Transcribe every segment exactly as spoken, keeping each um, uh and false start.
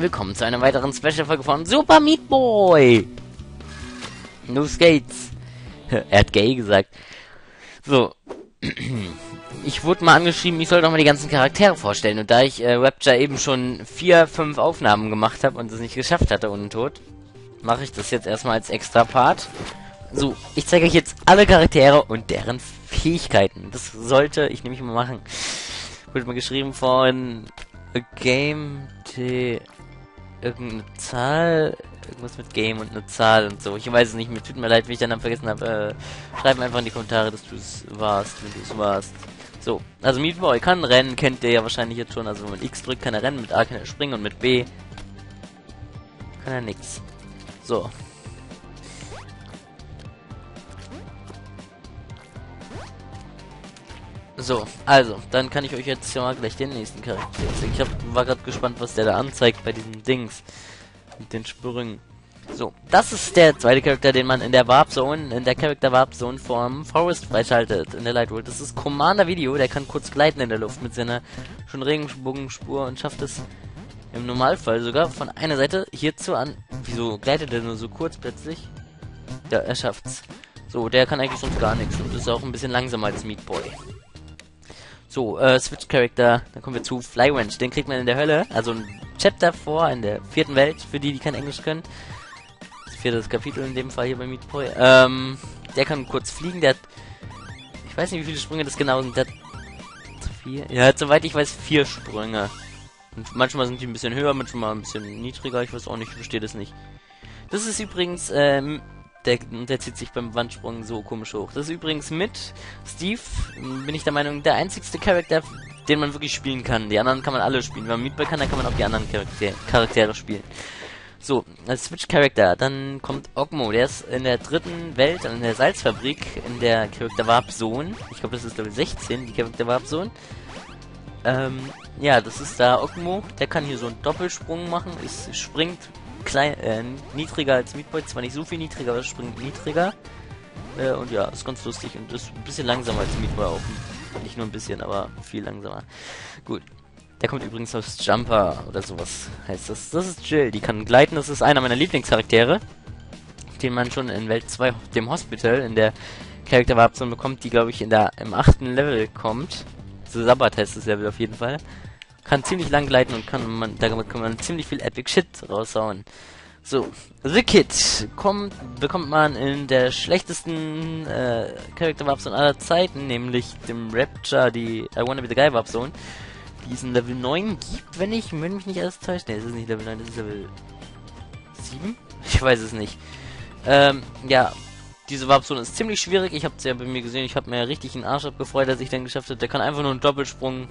Willkommen zu einer weiteren Special-Folge von Super Meat Boy. Los geht's. Er hat gay gesagt. So. Ich wurde mal angeschrieben, ich soll doch mal die ganzen Charaktere vorstellen. Und da ich äh, Rapture eben schon vier, fünf Aufnahmen gemacht habe und es nicht geschafft hatte untot, mache ich das jetzt erstmal als extra Part. So, ich zeige euch jetzt alle Charaktere und deren Fähigkeiten. Das sollte ich nämlich mal machen. Wurde mal geschrieben von A Game T... irgendeine Zahl, irgendwas mit Game und eine Zahl und so. Ich weiß es nicht, mir tut mir leid, wie ich dann vergessen habe. Äh, schreib mir einfach in die Kommentare, dass du es warst, wenn du es warst. So, also Meat Boy kann rennen, kennt ihr ja wahrscheinlich jetzt schon. Also wenn man X drückt, kann er rennen, mit A kann er springen und mit B kann er nix. So. So, also, dann kann ich euch jetzt ja mal gleich den nächsten Charakter zeigen. Ich hab, war gerade gespannt, was der da anzeigt bei diesen Dings. Mit den Sprüngen. So, das ist der zweite Charakter, den man in der Warp Zone, in der Character Warp Zone vom Forest freischaltet, in der Light World. Das ist Commander Video, der kann kurz gleiten in der Luft mit seiner schon Regenbogenspur und schafft es im Normalfall sogar von einer Seite hierzu an. Wieso gleitet er nur so kurz plötzlich? Ja, er schafft's. So, der kann eigentlich sonst gar nichts und ist auch ein bisschen langsamer als Meat Boy. So, äh, Switch Character, dann kommen wir zu Flywench, den kriegt man in der Hölle, also ein Chapter vor in der vierten Welt, für die, die kein Englisch können. Das vierte Kapitel in dem Fall hier bei Meat Boy. Ähm, der kann kurz fliegen, der hat, ich weiß nicht, wie viele Sprünge das genau sind, der hat vier, ja, hat, soweit ich weiß, vier Sprünge. Und manchmal sind die ein bisschen höher, manchmal ein bisschen niedriger, ich weiß auch nicht, ich verstehe das nicht. Das ist übrigens, ähm, Der, der zieht sich beim Wandsprung so komisch hoch. Das ist übrigens mit Steve, bin ich der Meinung, der einzigste Charakter, den man wirklich spielen kann. Die anderen kann man alle spielen. Wenn man Meat Boy kann, dann kann man auch die anderen Charakter Charaktere spielen. So, als Switch-Charakter, dann kommt Ogmo. Der ist in der dritten Welt, in der Salzfabrik, in der Character Warp Zone. Ich glaube, das ist Level sechzehn, die Character Warp Zone. Ähm, ja, das ist da Ogmo. Der kann hier so einen Doppelsprung machen. Es springt klein, äh, niedriger als Meat Boy, zwar nicht so viel niedriger, aber es springt niedriger. Äh, und ja, ist ganz lustig und ist ein bisschen langsamer als Meat Boy auch. Nicht nur ein bisschen, aber viel langsamer. Gut. Der kommt übrigens aus Jumper oder sowas heißt das. Das ist Jill, die kann gleiten, das ist einer meiner Lieblingscharaktere, den man schon in Welt zwei, dem Hospital, in der Character Warp Zone bekommt, die glaube ich in der im achten Level kommt. So Sabbat heißt das Level auf jeden Fall. Kann ziemlich lang gleiten und kann man, damit kann man ziemlich viel Epic Shit raushauen. So, The Kid kommt, bekommt man in der schlechtesten äh, Character Warp Zone aller Zeiten, nämlich dem Rapture, die I Wanna Be the Guy Warp Zone, die es in Level neun gibt, wenn ich, wenn mich nicht alles täuscht. Ne, es ist nicht Level neun, das ist Level sieben? Ich weiß es nicht. Ähm, ja, diese Warp Zone ist ziemlich schwierig, ich hab's ja bei mir gesehen, ich hab mir richtig einen Arsch abgefreut, dass ich dann geschafft habe. Der kann einfach nur einen Doppelsprung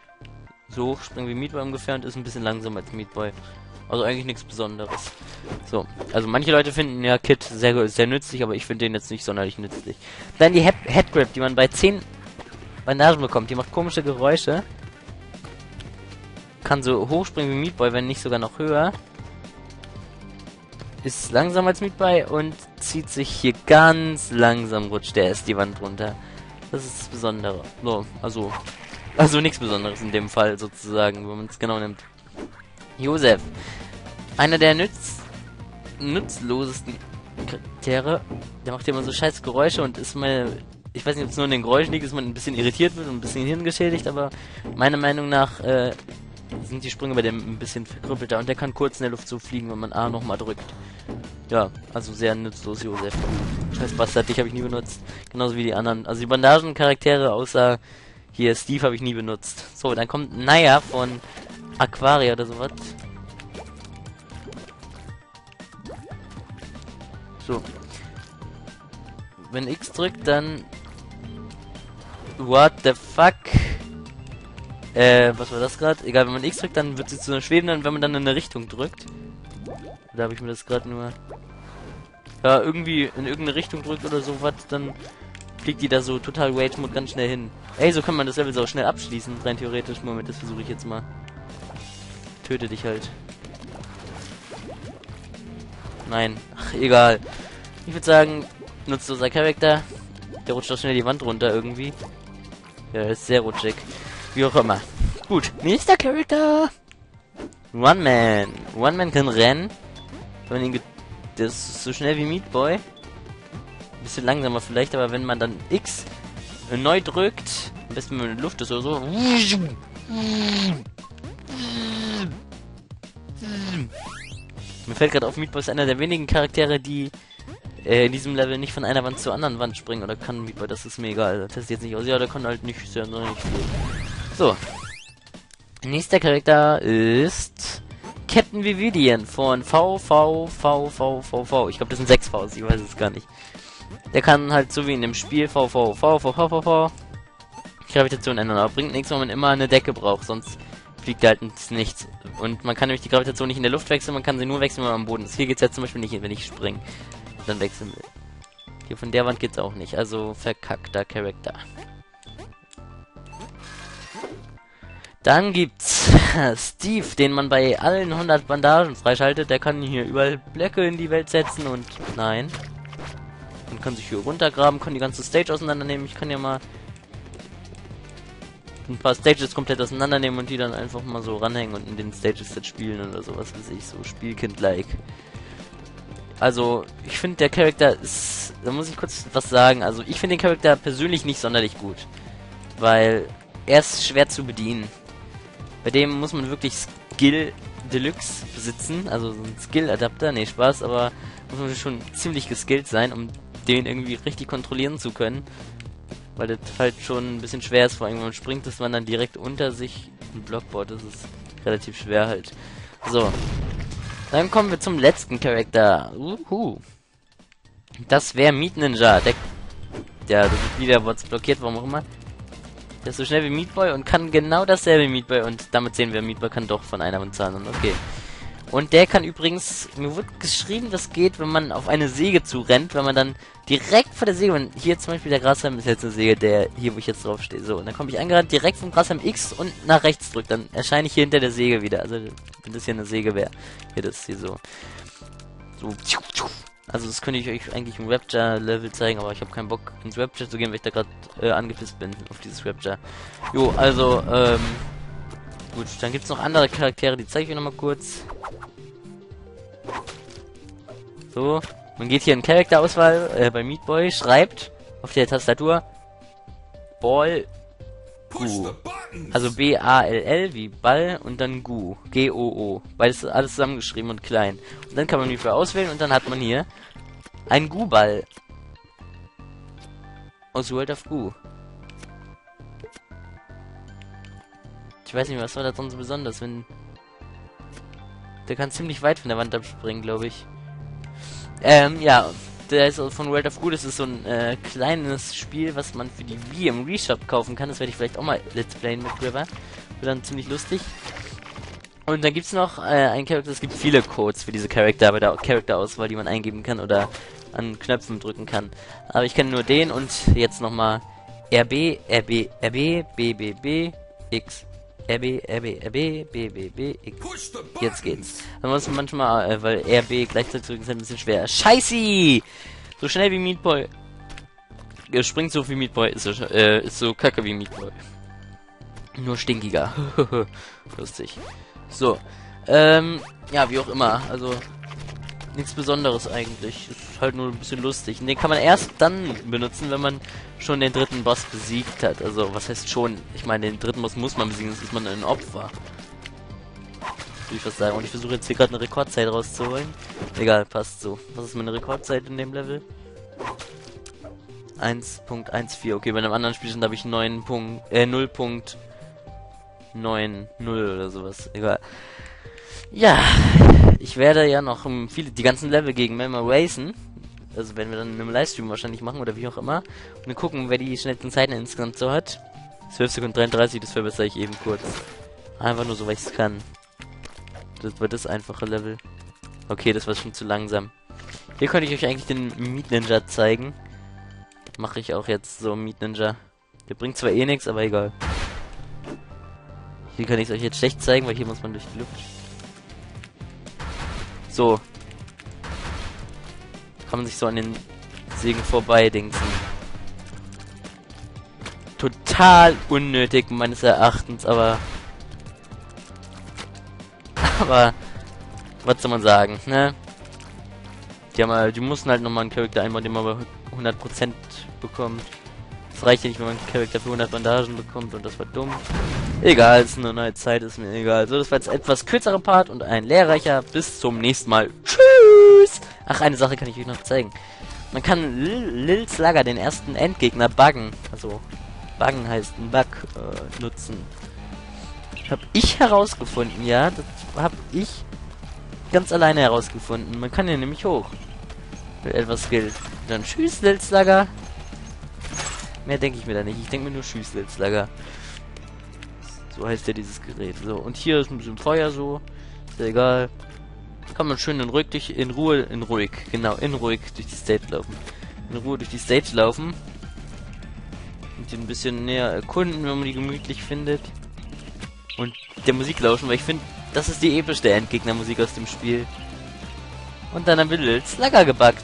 so hoch springen wie Meat Boy ungefähr und ist ein bisschen langsamer als Meat Boy. Also eigentlich nichts Besonderes. So, also manche Leute finden ja Kid sehr, sehr nützlich, aber ich finde den jetzt nicht sonderlich nützlich. Dann die Head Headgrip, die man bei zehn Bandagen bekommt. Die macht komische Geräusche. Kann so hochspringen wie Meat Boy, wenn nicht sogar noch höher. Ist langsamer als Meat Boy und zieht sich hier ganz langsam, rutscht der erst die Wand runter. Das ist das Besondere. So, also... Also nichts Besonderes in dem Fall sozusagen, wenn man es genau nimmt. Joseph. Einer der nütz nutzlosesten Charaktere. Der macht immer so scheiß Geräusche und ist mal... Ich weiß nicht, ob es nur in den Geräuschen liegt, dass man ein bisschen irritiert wird und ein bisschen hirngeschädigt, aber meiner Meinung nach äh, sind die Sprünge bei dem ein bisschen verkrüppelter und der kann kurz in der Luft so fliegen, wenn man A nochmal drückt. Ja, also sehr nutzlos, Joseph. Scheiß Bastard, dich habe ich nie benutzt. Genauso wie die anderen. Also die Bandagencharaktere außer... Hier, Steve habe ich nie benutzt. So, dann kommt Naya von Aquaria oder sowas. So. Wenn X drückt, dann... What the fuck? Äh, was war das gerade? Egal, wenn man X drückt, dann wird sie zu einer schwebenden, wenn man dann in eine Richtung drückt. Da habe ich mir das gerade nur... Ja, irgendwie in irgendeine Richtung drückt oder sowas, dann... fliegt die da so total Rage Mode ganz schnell hin. Ey, so kann man das Level so schnell abschließen, rein theoretisch. Moment, das versuche ich jetzt mal. Töte dich halt. Nein, ach, egal. Ich würde sagen, nutzloser Charakter. Der rutscht doch schnell die Wand runter irgendwie. Ja, ist sehr rutschig. Wie auch immer. Gut, nächster Charakter. One Man. One Man kann rennen. Wenn man ihn das ist so schnell wie Meat Boy. Ein bisschen langsamer vielleicht, aber wenn man dann X neu drückt, am besten wenn man in der Luft ist oder so. Mir fällt gerade auf, Meat Boy ist einer der wenigen Charaktere, die äh, in diesem Level nicht von einer Wand zur anderen Wand springen. Oder kann Meat Boy, das ist mir egal. Das testet jetzt nicht aus. Ja, der kann halt nicht sehr nicht viel. So. Nächster Charakter ist Captain Vividian von V V V V V V. Ich glaube, das sind sechs V's, ich weiß es gar nicht. Der kann halt so wie in dem Spiel V V V V V V V Gravitation ändern, aber bringt nichts, wenn man immer eine Decke braucht, sonst fliegt halt ins Nichts. Und man kann nämlich die Gravitation nicht in der Luft wechseln, man kann sie nur wechseln, wenn man am Boden ist. Hier geht es jetzt zum Beispiel nicht, wenn ich springe. Dann wechseln will. Hier von der Wand geht es auch nicht, also verkackter Charakter. Dann gibt's Steve, den man bei allen hundert Bandagen freischaltet. Der kann hier überall Blöcke in die Welt setzen und nein. Und kann sich hier runtergraben, kann die ganze Stage auseinandernehmen. Ich kann ja mal ein paar Stages komplett auseinandernehmen und die dann einfach mal so ranhängen und in den Stages jetzt spielen oder sowas, weiß ich, so Spielkind-like. Also, ich finde der Charakter ist, da muss ich kurz was sagen, also ich finde den Charakter persönlich nicht sonderlich gut. Weil er ist schwer zu bedienen. Bei dem muss man wirklich Skill Deluxe besitzen, also so ein Skill-Adapter, nee, Spaß, aber muss man schon ziemlich geskillt sein, um den irgendwie richtig kontrollieren zu können. Weil das halt schon ein bisschen schwer ist, vor allem wenn man springt, ist man dann direkt unter sich ein Blockboard, das ist relativ schwer halt. So. Dann kommen wir zum letzten Charakter. Uhu. Das wäre Meat Ninja. Der, der, der wird wieder Bots blockiert, warum auch immer. Der ist so schnell wie Meat Boy und kann genau dasselbe wie Meat Boy. Und damit sehen wir, Meat Boy kann doch von einer Hand zahlen. Okay. Und der kann übrigens, mir wird geschrieben, das geht, wenn man auf eine Säge zurennt, wenn man dann direkt vor der Säge, wenn hier zum Beispiel der Grashalm ist jetzt eine Säge, der hier, wo ich jetzt drauf stehe, so, und dann komme ich angerannt, direkt vom Grashalm X und nach rechts drückt, dann erscheine ich hier hinter der Säge wieder, also wenn das hier eine Säge wäre, hier das hier so, so, also das könnte ich euch eigentlich im Rapture-Level zeigen, aber ich habe keinen Bock ins Rapture zu gehen, weil ich da gerade äh, angepisst bin auf dieses Rapture. Jo, also, ähm, gut, dann gibt es noch andere Charaktere, die zeige ich euch nochmal kurz. So, man geht hier in Charakterauswahl äh, bei Meat Boy, schreibt auf der Tastatur Ball Gu. Also B A L L wie Ball und dann Gu. G O O. Beides alles zusammengeschrieben und klein. Und dann kann man Meat Boy auswählen und dann hat man hier einen Gu-Ball. Aus World of Gu. Ich weiß nicht, was war da sonst so besonders, wenn... Der kann ziemlich weit von der Wand abspringen, glaube ich. Ähm, ja, der ist von World of Gu, das ist so ein äh, kleines Spiel, was man für die Wii im Reshop kaufen kann. Das werde ich vielleicht auch mal let's playen mit River. Wird dann ziemlich lustig. Und dann gibt es noch äh, einen Charakter, es gibt viele Codes für diese Charakter bei der Charakterauswahl, die man eingeben kann oder an Knöpfen drücken kann. Aber ich kenne nur den und jetzt nochmal R B, R B, R B, B B B, X. R B, R B, R B, B B B, X. Jetzt geht's. Dann muss man manchmal, äh, weil R B gleichzeitig drücken ist ein bisschen schwer. Scheiße! So schnell wie Meat Boy. Er springt so wie Meat Boy, ist so, äh, ist so kacke wie Meat Boy. Nur stinkiger. Lustig. So. Ähm, ja, wie auch immer. Also, nichts Besonderes eigentlich. Ist halt nur ein bisschen lustig. Und den kann man erst dann benutzen, wenn man schon den dritten Boss besiegt hat. Also, was heißt schon? Ich meine, den dritten Boss muss man besiegen, sonst ist man ein Opfer. Würde ich was sagen. Und ich versuche jetzt hier gerade eine Rekordzeit rauszuholen. Egal, passt so. Was ist meine Rekordzeit in dem Level? eins Punkt vierzehn. Okay, bei einem anderen Spielstand habe ich neun Punkt, äh, null Punkt neun null oder sowas. Egal. Ja, ich werde ja noch um, viele, die ganzen Level gegen Melma racen. Also werden wir dann in einem Livestream wahrscheinlich machen oder wie auch immer. Und dann gucken, wer die schnellsten Zeiten insgesamt so hat. zwölf Sekunden dreiunddreißig, das verbessere ich eben kurz. Einfach nur so, weil ich es kann. Das wird das einfache Level. Okay, das war schon zu langsam. Hier könnte ich euch eigentlich den Meat Ninja zeigen. Mache ich auch jetzt so, Meat Ninja. Der bringt zwar eh nichts, aber egal. Hier kann ich es euch jetzt schlecht zeigen, weil hier muss man durch die Luft. So. Kann man sich so an den Sägen vorbei dingsen. Total unnötig meines Erachtens, aber... Aber, was soll man sagen, ne? Die, haben, halt- die mussten halt nochmal einen Charakter einbauen, den man bei hundert Prozent bekommt. Es reicht ja nicht, wenn man einen Charakter für hundert Bandagen bekommt und das war dumm. Egal, es ist nur neue Zeit, ist mir egal. So, das war jetzt etwas kürzerer Part und ein lehrreicher. Bis zum nächsten Mal. Tschüss! Ach, eine Sache kann ich euch noch zeigen. Man kann Lil Lils Lager, den ersten Endgegner, buggen. Also, buggen heißt ein Bug äh, nutzen. Hab ich herausgefunden, ja. Das hab ich ganz alleine herausgefunden. Man kann hier nämlich hoch. Mit etwas Skill. Dann tschüss, Lils Lager. Mehr denke ich mir da nicht. Ich denke mir nur tschüss, Lils Lager. So heißt ja dieses Gerät. So, und hier ist ein bisschen Feuer so. Ist ja egal. Kann man schön in ruhig durch, in Ruhe, in ruhig, genau, in ruhig durch die Stage laufen. In Ruhe durch die Stage laufen. Und die ein bisschen näher erkunden, wenn man die gemütlich findet. Und der Musik lauschen, weil ich finde, das ist die epischste Endgegnermusik aus dem Spiel. Und dann haben wir Lils Lager gebackt.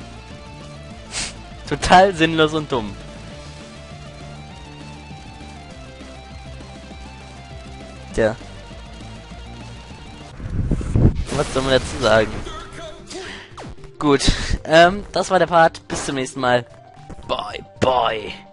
Total sinnlos und dumm. Tja. Was soll man dazu sagen? Gut, ähm, das war der Part. Bis zum nächsten Mal. Bye, bye.